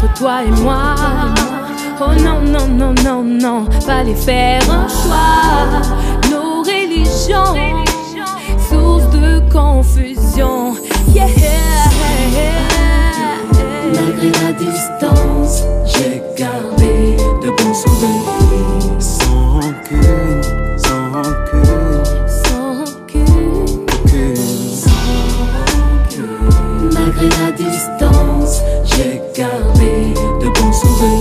entre toi et moi. Oh non, non, non, non, non, fallait faire un choix. Nos religions, source de confusion. Yeah. Malgré la distance, j'ai gardé de bons souvenirs. Sans rancune, sans rancune, Sans rancune, Malgré la distance, j'ai gardé de bons souvenirs.